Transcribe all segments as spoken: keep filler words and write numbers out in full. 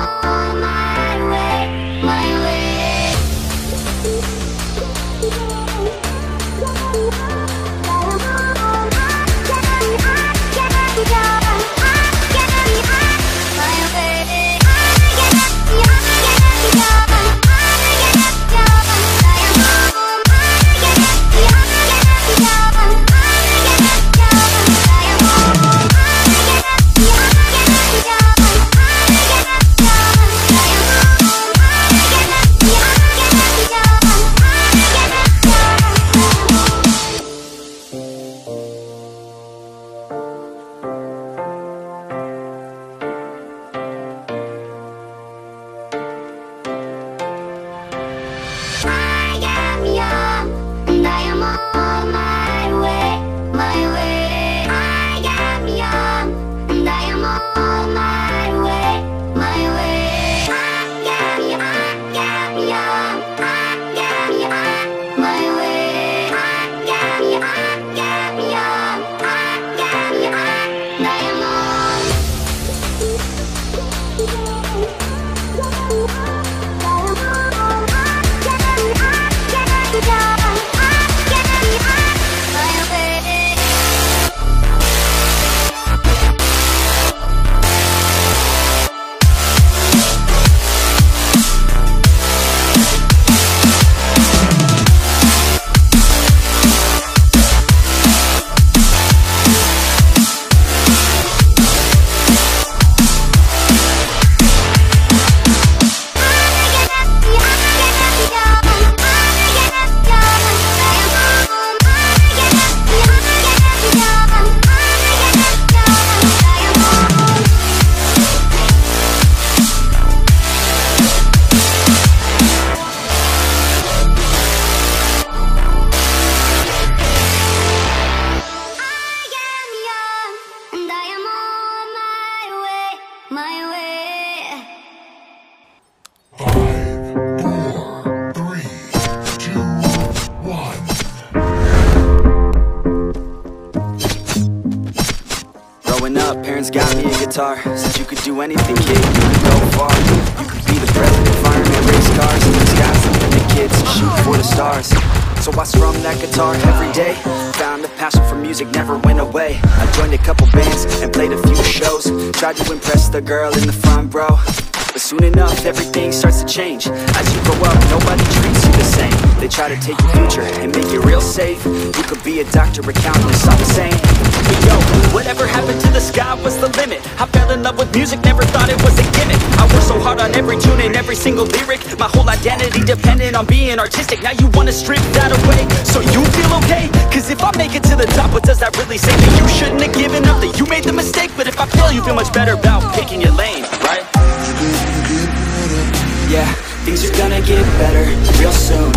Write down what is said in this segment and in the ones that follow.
on my way, my way. Growing up, parents got me a guitar. Said you could do anything, kid, you could go far. You could be the president, fireman, race cars. And the sky's the limit, kids, and shoot for the stars. So I strummed that guitar every day. Found a passion for music, never went away. I joined a couple bands and played a few shows. Tried to impress the girl in the front row. But soon enough, everything starts to change. As you grow up, nobody treats you the same. They try to take your future and make it real safe. You could be a doctor, accountant, it's all the same. But yo, whatever happened to the sky was the limit. I fell in love with music, never thought it was a gimmick. I worked so hard on every tune and every single lyric. My whole identity depended on being artistic. Now you wanna strip that away, so you feel okay? Cause if I make it to the top, what does that really say? That you shouldn't have given up, that you made the mistake. But if I fail, you feel much better about picking your lane, right? Yeah, things are gonna get better real soon.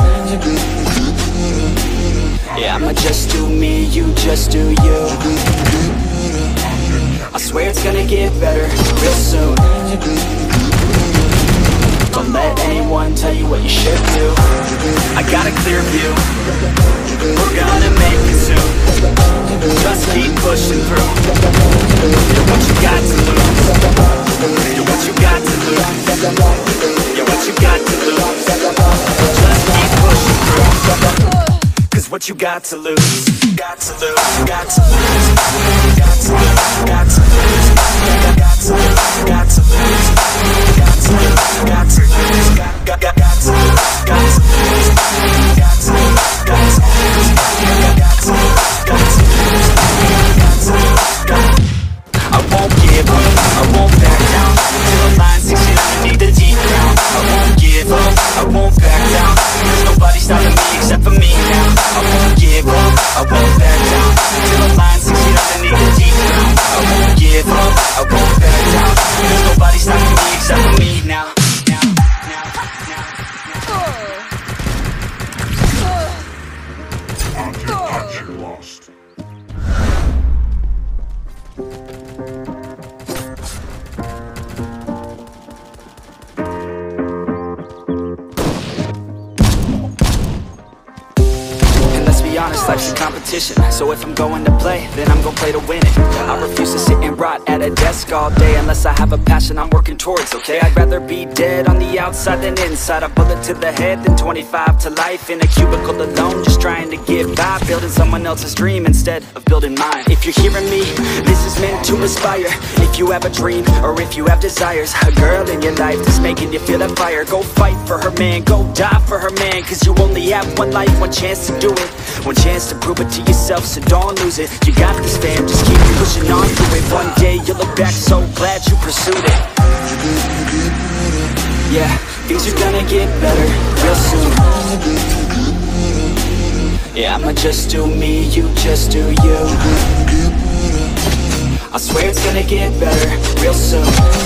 Yeah, I'ma just do me, you just do you. I swear it's gonna get better real soon. Don't let anyone tell you what you should do. I got a clear view, we're gonna make it soon. Just keep pushing through. You're what you got to lose. You're what you got to lose. You're what you got to lose. Just keep pushing through. Cause what you got to lose, got to lose, got to lose, got to lose, got to lose, got to lose, got to lose, got to lose, got to lose, got got got got to lose, got to lose, got to lose, got to lose, got to lose, got to lose, got to lose, got to lose. I won't give up, I won't back down till the line six feet underneath the deep ground. I won't give up, I won't back down. There's nobody stopping me except for me now. I won't give up, I won't back down till the line six feet underneath the deep ground. I won't give up, I won't back down. There's nobody stopping me except for me now. Now, now, now, now. Object lost. Honest, life life's a competition, so if I'm going to play, then I'm gonna play to win it. I refuse to sit and rot at a desk all day unless I have a passion I'm working towards, okay? I'd rather be dead on the outside than inside. A bullet to the head than twenty-five to life in a cubicle alone, just trying to get by, building someone else's dream instead of building mine. If you're hearing me, this is meant to inspire. If you have a dream, or if you have desires, a girl in your life that's making you feel that fire, go fight for her man, go die for her man, cause you only have one life, one chance to do it, one chance to prove it to yourself, so don't lose it. You got this fam, just keep pushing on through it. One day you'll look back so glad you pursued it. Yeah, things are gonna get better real soon. Yeah, I'ma just do me, you just do you. I swear it's gonna get better real soon.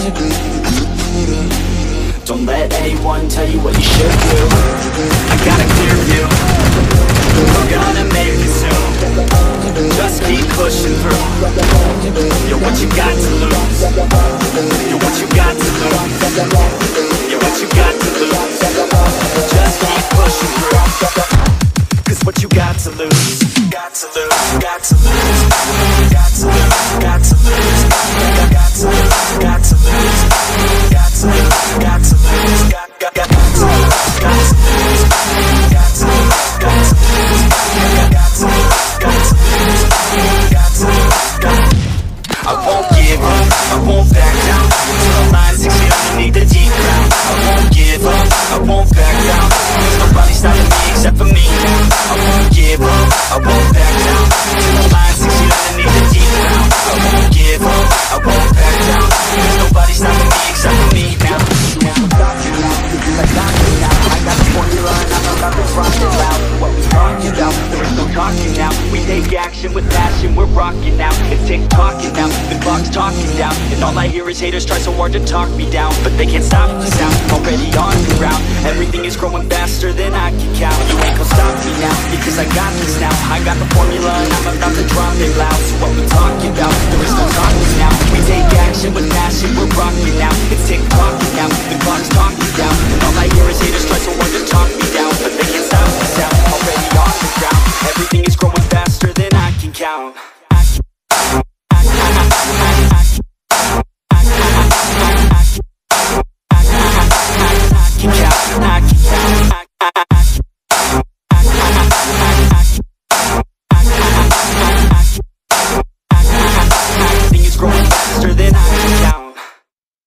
Don't let anyone tell you what you should do. I got a clear view, we're gonna make it soon. Just keep pushing through. You're what you got to lose. You're what you got to lose. You're what you got to lose. Just keep pushing through. Cause what you got to lose, got to lose, got to lose, got to lose, got to lose, got to lose, got to lose, got to lose, got to lose, got got got to lose, got to lose, got to lose, got to lose, got to lose, got to lose, got to lose, got. I won't give up, I won't back down till the line six feet underneath the deep ground. I won't give up, I won't back down. There's nobody stopping me except for me now. I won't give up, I won't back down till the line six feet underneath the deep ground. I won't give up, I won't back down. There's nobody stopping me except for me now. You won't stop me now, because I got you now. I got the formula and I'm about to rock it loud. What we talking about, there is no talking now. We take action with passion, we're rocking now. It's tick-tocking now, the clock's talking down, and all I hear is haters try so hard to talk me down, but they can't stop the sound, already on the ground. Everything is growing faster than I can count. You ain't gon' stop me now, because I got this now. I got the formula and I'm about to drop it loud. So what we talking about, there is no talking now. We take action with passion, we're rocking now. It's tick-tocking now,